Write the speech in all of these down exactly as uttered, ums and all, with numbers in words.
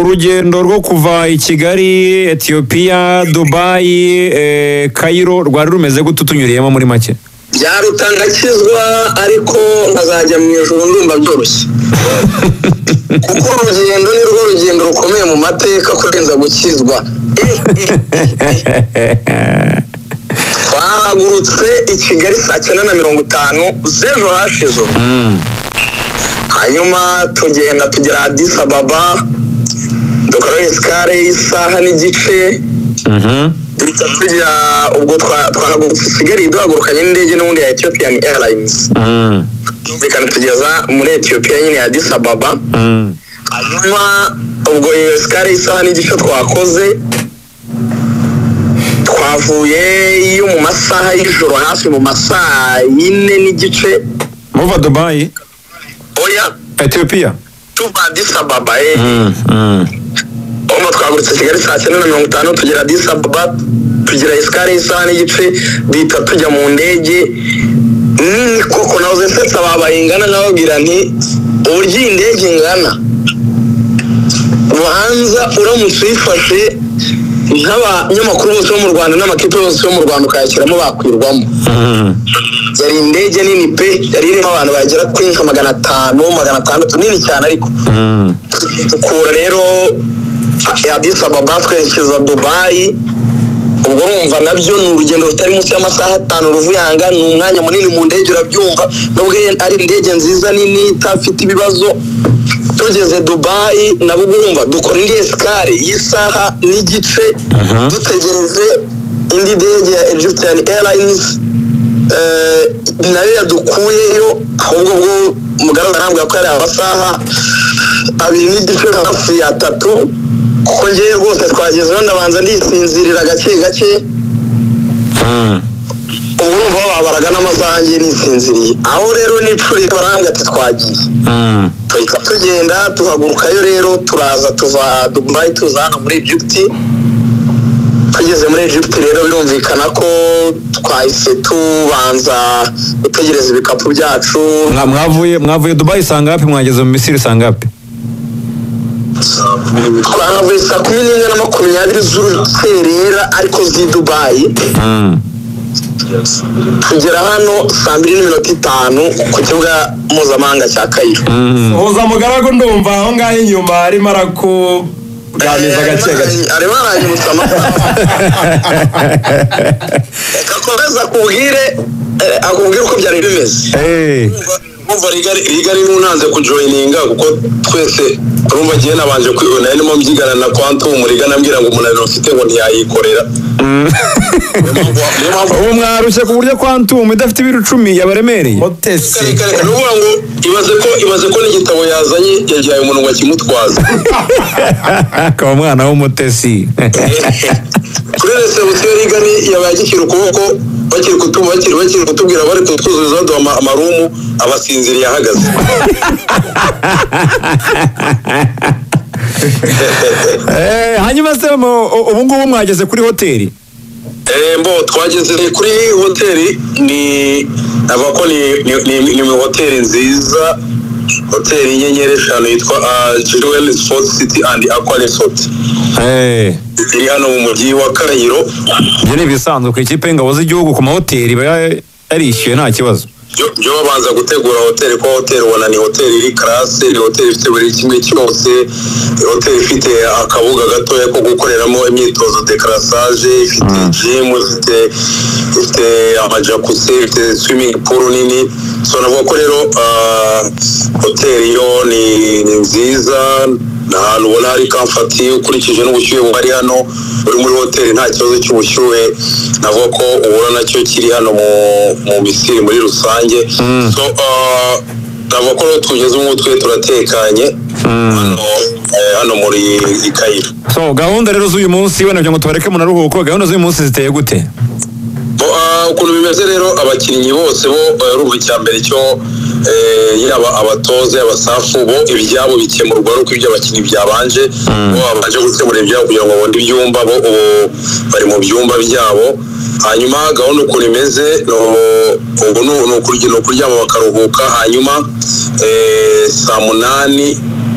urugendo rwo kuva i Kigali, Ethiopia, Dubai, Cairo rwari rumeze gute tunyuriyemo muri make? Byarutangakizwa ariko nkazajya mu ijuru ndumva byoroshye kuko urugendo ni rwo rugendo rukomeye mu mateka kurenza gukizwa. Twahagurutse i Kigali saa cyenda na mirongo itanu z'ejo hashize, hanyuma tugenda tugera Addis Ababa, dukora isikare y'isaha n'igice, duhita tujya ubwo twahagurutse i Kigali duhagurukanye n'indege n'ubundi ya Ethiopian Airlines, bikanatugeza muri Ethiopia nyine ya Addis Ababa. Hanyuma ubwo iyo isikare y'isaha n'igice twakoze, twavuye iyo mu masaha y'ijoro hafi mu masaha yine n'igice muva Dubai. Oya, Ethiopia tuva Addis Ababa. Omo twagurutse Kigali saa cyenda na mirongo itanu tugera Addis Ababa, tugira isikare y'isaha n'igice, duhita tujya mu ndege nini koko. Nahoze nsetsa babayingana nkababwira nti uburyo iyi ndege ingana ubanza uramutse uyifashe nk'abanyamakuru bose bo mu Rwanda n'amakipe yose yo mu Rwanda ukayashyiramo bakwirwamo. Yari indege nini pe, yari irimo abantu bagera kuri nka magana atanu magana atandatu, nini cyane. Ariko dukura rero Addis Ababa twerekeza Dubai. Ubwo urumva nabyo ni urugendo rutari munsi y'amasaha atanu ruvuyanga, ni umwanya munini mu ndege urabyumva, nubwo ari indege nziza nini itafite ibibazo. Tugeze Dubai nabo urumva dukora indi esikare y'isaha n'igice, dutegereje indi ndege ya Egyptian Airlines nayo yadukuyeyo. Ahubwo bwo mugaragara ntabwo ko ari amasaha abiri n'igice hafi atatu, kuko ngewe rwose twagezeho ndabanza ndisinzirira gake gake. ubu urumva babaraga n'amasaha ngiye nisinziriye. Aho rero n'icuri baranga ati twagiye, tuhita tugenda tuhagurukayo. Rero turaza tuva Dubai tuza hano muri Egypt. Tugeze muri Egypt rero birumvikana ko twahise tubanza gutegereza ibikapu byacu. Mwavuye mwavuye Dubai sangapi, mwageze mu Misiri sangapi? Twavuye saa kumi n'imwe na makumyabiri z'urukerera ariko zi Dubai. Tugera hano saa mbiri n'iminota itanu ku kibuga mpuzamahanga cya Cairo. Uza mugaragu ndumva aho ngaho inyuma arimo arakuganiza gake gake. Arimo aranyibutsa amasaha. Akakomeza kubwire akubwira uko byari bimeze. Umva rigari rigari n'unanze kujoininga kuko twese urumva giye nabanje kwibona nimo mbyigana na Quantum rigana ambwira ngo umunaniro ufite ngo ntiyayikorera. Ubu mwarushe ku buryo Quantum idafite ibiro icumi yabaremereye. Motesi nuvuga ngo ibaze ko ibaze ko n'igitabo yazanye yagiye umuntu ngo kimutwaza. Akaba mwana w'umutesi. Kuri reception rigari yabagikira ukuboko bakiri kutuma bakiri bakiri kutubwira bari kutwuzuza do amarumu abasinziriye ahagaze. Eh hanyuma se ubu ngubu mwageze kuri hoteli? Eh mbo twageze kuri hoteli, ni abako ni ni ni hoteli nziza, hoteli nyenyeri eshanu yitwa Jewel Sports City and Aqua Resort. Eh iri hano mu mujyi wa Cairo. Ni bisanzwe ku ikipe y'ingabo z'igihugu ku mahoteli yarishyuye nta kibazo. Byo babanza gutegura hoteli ko hoteli ubona ni hoteli iri classe, ni hoteli ifite buri kimwe cyose, hoteli ifite akabuga gatoya ko gukoreramo imyitozo de classage, ifite gym, ifite ifite amajacuzzi, ifite swimming pool nini. So navuga ko rero hoteli yo ni nziza, ahantu ubona hari comfort ukurikije n'ubushyuhe bwari hano. Uri muri hoteli nta kibazo cy'ubushyuhe, navuga ko ubona nacyo kiri hano mu mu Misiri muri rusange. So navuga ko tugeze umutwe turatekanye hano hano muri Cairo. So gahunda rero z'uyu munsi wenda ngo tubareke mu naruhuko, gahunda z'uyu munsi ziteye gute? Ukuntu bimeze rero, abakinnyi bose bo rubu cyambere cyo yaba abatoze abasafu bo ibyabo bikemurwa ari uko ibyo abakinnyi byabanje bo babanje gukemura ibyabo kugira ngo bonde ibyumba bo bari mu byumba byabo. Hanyuma gahunda uko imeze ubu no kurya no kuryama bakaruhuka. Hanyuma saa munani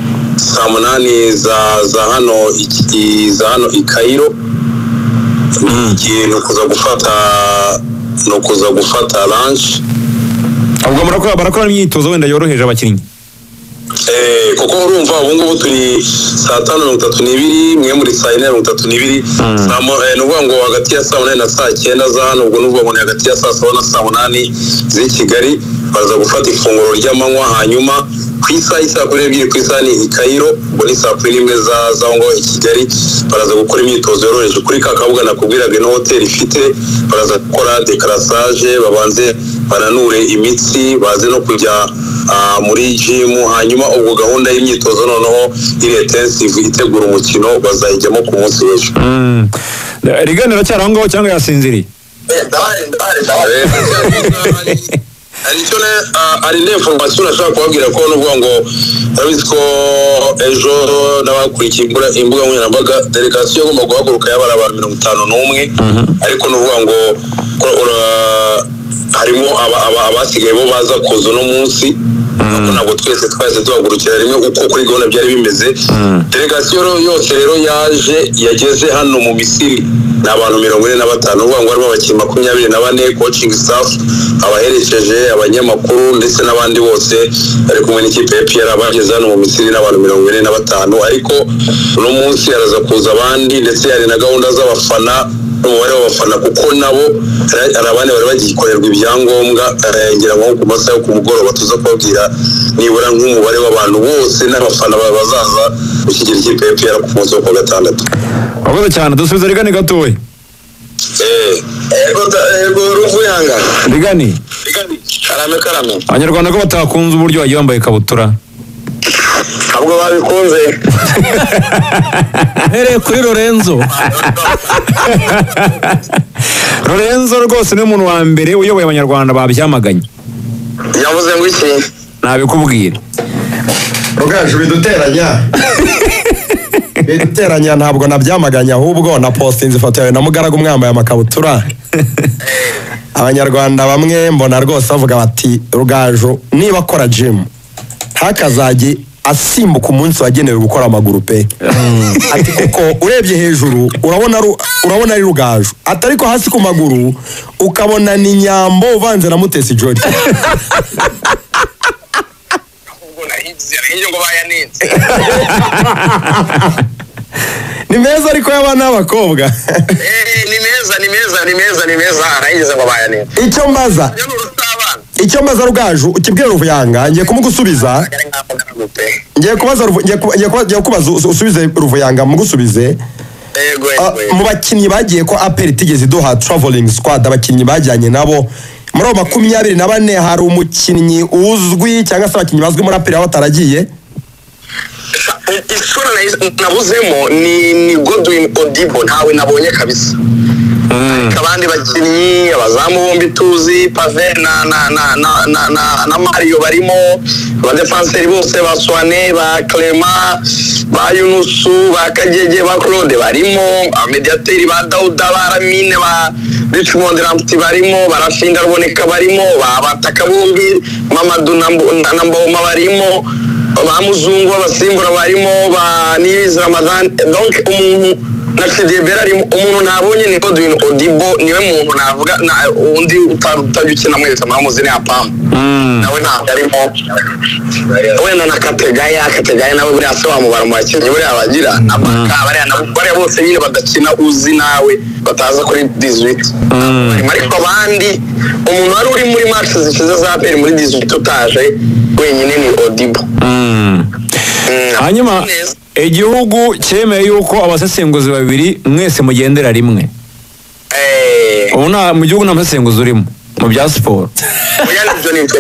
saa munani za za hano iki za hano i Cairo ikintu kuza gufata no kuza gufata lunch. Ubwo murakora barakora imyitozo wenda yoroheje abakinnyi. Eh koko urumva ubu ngubu turi saa tanu mirongo itatu n'ibiri mwe muri saa ine mirongo itatu n'ibiri saa n'ubwo ngo hagati ya saa munani na saa cyenda za hano ubwo n'ubwo ngo hagati ya saa saba na saa munani z'i Kigali baza gufata ifunguro ry'amanywa hanyuma ku isaha isaa kuri ebyiri ku isaha ni i Cairo ubwo ni saa kumi n'imwe za za ngo i Kigali baraza gukora imyitozo yoroheje kuri ka kabuga nakubwiraga no hotel ifite baraza gukora decrassage babanze bananure imitsi baze no kujya muri gym hanyuma ubwo gahunda y'imyitozo noneho iri intensive itegura umukino bazayijyamo ku munsi w'ejo. Mm. Riganira cyara ngo cyangwa yasinziriye. Eh dare dare dare. Ariko ne ari ne information nashaka kubabwira ko n'ubwo ngo arabizi ko ejo n'abakurikiye imbuga nkoranyambaga delegation igomba guhaguruka y'abara abantu mirongo itanu n'umwe ariko n'ubwo ngo harimo abasigaye bo baza kuza no munsi ntabwo twese twese duhagurukira rimwe uko kuri gahunda byari bimeze. Delegation yose rero yaje yageze hano mu Misiri n'abantu mirongo ine na batanu ubwo ngo harimo abakinnyi makumyabiri na bane coaching staff abaherekeje abanyamakuru ndetse n'abandi bose bari kumwe n'ikipe ya P R bageze hano mu Misiri n'abantu mirongo ine na batanu ariko uno munsi araza kuza abandi ndetse hari na gahunda z'abafana n'umubare w'abafana kuko nabo hari abandi bari bagikorerwa ibyangombwa ngira ngo ku masaha yo ku mugoroba tuza kubabwira nibura nk'umubare w'abantu bose n'abafana bazaza gushyigikira ikipe ya P R ku munsi wo ku gatandatu. Avuze cyane dusubiza Rigani gatoye. Eh ego ego Ruvuyanga. Rigani. Rigani. Karame karame. Abanyarwanda ko batakunze uburyo wagiye wambaye kabutura. Ntabwo babikunze. Hereye kuri Lorenzo. Lorenzo rwose ni umuntu wa mbere uyoboye abanyarwanda babyamaganye. Yavuze ngo iki? Nabikubwira. Rugaju biduteranya. Biduteranya ntabwo nabyamaganya ahubwo na postinze ifoto yawe na Mugaragu mwambaye amakabutura. Abanyarwanda bamwe mbona rwose bavuga bati Rugaju niba akora gym hakazaje asimbuka umunsi wagenewe gukora amaguru pe. Ati kuko urebye hejuru urabona urabona ari Rugaju atari ko hasi ku maguru ukabona ni Nyambo uvanze na Mutesi Jolly. Ngo bayanitse ni meza ariko y'abana b'abakobwa. Eh ni meza ni meza ni meza ni meza arayize ngo bayanitse. Icyo mbaza icyo mbaza Rugaju ukibwira Ruvuyanga ngiye kumugusubiza ngiye kubaza ngiye kubaza usubize Ruvuyanga mugusubize. Yego yego mu bakinnyi bagiye ko A P R tigeze duha traveling squad abakinnyi bajyanye nabo muri abo makumyabiri na bane hari umukinnyi uzwi cyangwa se abakinnyi bazwi muri A P R bataragiye. Isura nabuzemo ni ni Godwin Odibo ntawe nabonye kabisa. Kabandi bakinnyi abazamu bombi tuzi Pave na na na na na na Mario barimo abadefenseri bose ba Swane ba Clement ba Yunusu ba Kagege ba Claude barimo amediateri ba Dauda ba Ramine ba Richmond Ramti barimo barashinda ruboneka barimo ba bataka bombi Mamadou Namboma barimo ba Muzungu abasimbura barimo ba Niyiz Ramadan donc umuntu nakide berari umuntu nabonye ni Godwin Odibo niwe muntu navuga na undi utarukina mwese muramuzi ni apam nawe ntabwo arimo wenda na Kategaya Kategaya nawe buri ase wamubara mu bakinnyi buri abagira nabaka bari bari bose nyine badakina uzi nawe bataza kuri dix-huit ariko abandi umuntu wari uri muri match zishize za A P R muri dix-huit utaje wenyine ni Odibo. Hanyuma igihugu cyemeye yuko abasesenguzi babiri mwese mugendera rimwe. Eh ubu nta mu gihugu nta musesenguzi urimo mu bya siporo. Oya nibyo nibyo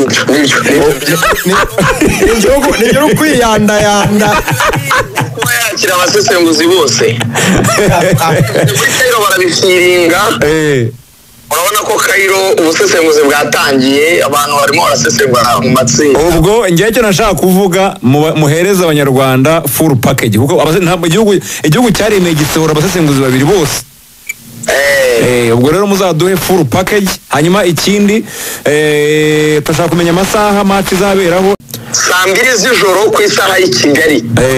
ni igihugu ni igihugu kwiyanda yanda kuba yakira abasesenguzi bose. Cairo barabifiringa. Eh urabona ko Cairo ubusesenguzi bwatangiye abantu barimo barasesengura mu matsinda. Ubwo ngiye cyo nashaka kuvuga muhereza abanyarwanda full package kuko ntabwo igihugu igihugu cyaremeye gisohora abasesenguzi babiri bose. Eh ubwo rero muzaduhe full package hanyuma ikindi eh tashaka kumenya amasaha match izaberaho saa mbiri z'ijoro ku isaha y'i Kigali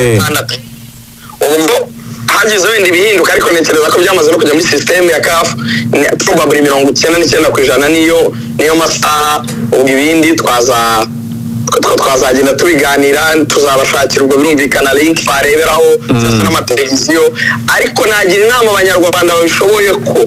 ubwo hagize wenda ibihinduka ariko ntekereza ko byamaze no kujya muri sisiteme ya kafu probably mirongo icyenda n'icyenda ku ijana niyo niyo masaha ubwo ibindi twaza twazagenda tubiganira tuzabashakira ubwo birumvikana link bareberaho n'amateleviziyo ariko nagira inama abanyarwanda babishoboye ko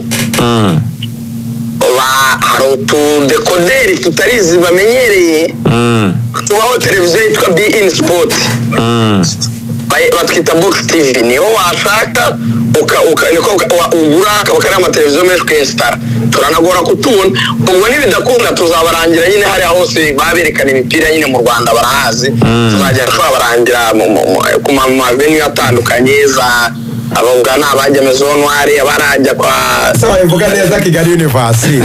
hari utudekoderi tutarizi bamenyereye tubaho televiziyo yitwa Be In Sport batwita Box T V niho washaka ugura akaba kari amateleviziyo menshi ukesitara turanagora kutubona ubwo nibidakunda tuzabarangira nyine hariya hose baberekana imipira nyine mu Rwanda barahazi tuzajya twabarangira ku mavenue atandukanye za abunga n'abajya mezonwari abarajya kwa sawa ivuga neza Kigali University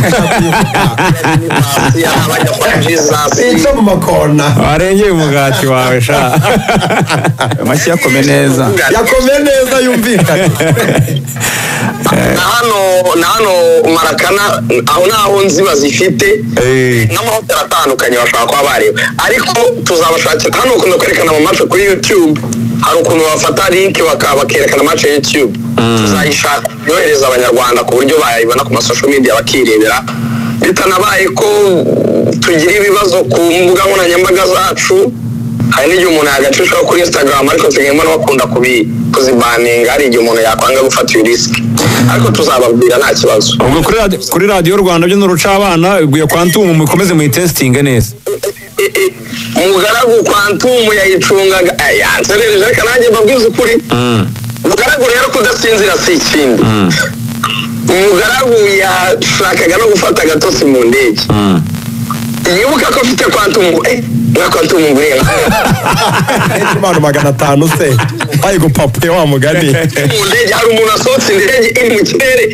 abajya kwa Jesus icyo mu makona warengeye umugati wawe sha amashyi yakome neza yakome neza yumvikana na hano na hano Marakana aho naho nzi bazifite n'amahoteli atandukanye bashaka kuba bareba ariko tuzabashakira hano ukunda kwerekana mu match kuri YouTube hari ukuntu bafata link bakerekana match ya YouTube tuzayishaka yohereza abanyarwanda ku buryo bayibona ku masocial media bakirebera bitanabaye ko tugira ibibazo ku mbuga nkoranyambaga zacu hari n'igihe umuntu yagacisha kuri Instagram ariko tugenda bakunda kubi kuzibaninga hari igihe umuntu yakwanga gufata iyo risk ariko tuzababwira nta kibazo ubwo kuri kuri radio Rwanda byo n'uruca abana ubwiye Quantum mukomeze mu testing neza umugaragu Quantum yayicungaga yansereje ariko nanjye mbabwiza ukuri umugaragu rero kudasinzira si ikindi umugaragu yashakaga no gufata agatotsi mu ndege yibuka ko afite Quantum eh na Quantum ngwira imana magana atanu se ayi gupapuye wa mugani mu ndege hari umuntu asohotse indege iri mu kirere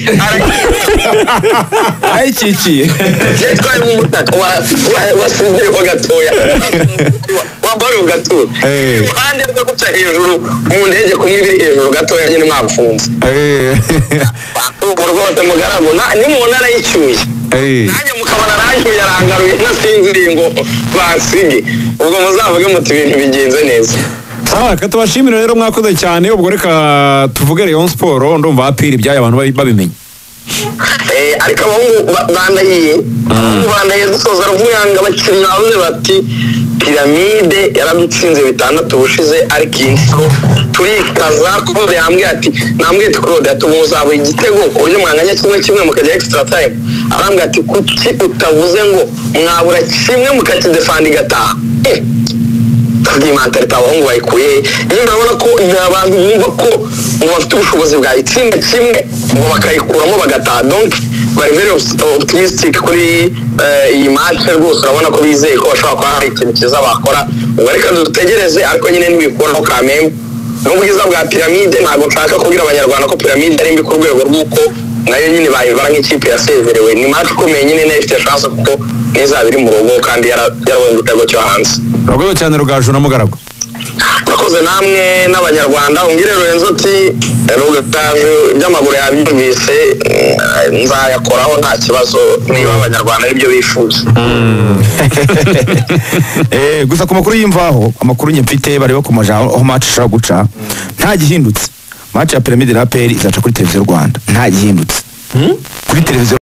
ayikikiye yatwaye mu mutaka wasinzire ho gatoya wambara ugatuye kandi bwo guca hejuru mu ndege kumwe hejuru gatoya nyine mwafunze ubwo rwose mugaragu ni mu ntara y'icyuye nanjye mukabona nanjye yarangaruye nasinziriye ngo basige ubwo muzavuge muti ibintu bigenze neza sawa katubashimira rero mwakoze cyane ubwo reka tuvuge Rayon Sport ndumva apiri byaye abantu babimenye eh ariko abahungu bandahiye bandahiye dusoza ruvuyanga bakinnyi bavuze bati piramide yaradutsinze bitandatu bushize ariko inso turikaza Claude yambwiye ati nambwiye Claude atumuzawe igitego ku buryo mwanganya kimwe kimwe mukajya extra time arambwiye ati kuki utavuze ngo mwabura kimwe mukakidefanda igataha tubwiye mentalite abahungu bayikuye niyo urabona ko abantu bumva ko ngo bafite ubushobozi bwa itsinda kimwe ngo bakayikuramo bagataha donc bari very optimistic kuri iyi match rwose urabona ko bizeye ko bashobora kuba hari ikintu cyiza bakora ubwo reka dutegereze ariko nyine ntibikuraho kamembe n'ubwiza bwa piramide ntabwo nshaka kubwira abanyarwanda ko piramide ari mbi ku rwego rw'uko nayo nyine bayibara nk'ikipe yasezerewe ni match ikomeye nyine nayo ifite chance kuko n'izaba iri mu rugo kandi yarabonye igitego cyo hanze Rugaju cyane Rugaju na Mugaragu nakoze namwe n'abanyarwanda umbwire Lorenzo ati Rugaju by'amaguru yabyumvise nzayakoraho nta kibazo niba abanyarwanda aribyo bifuza eh gusa ku makuru y'imvaho amakuru nye mfite bari bakomeje aho match ishaka guca nta gihindutse match ya Pyramide na P L izaca kuri televiziyo Rwanda nta gihindutse kuri televiziyo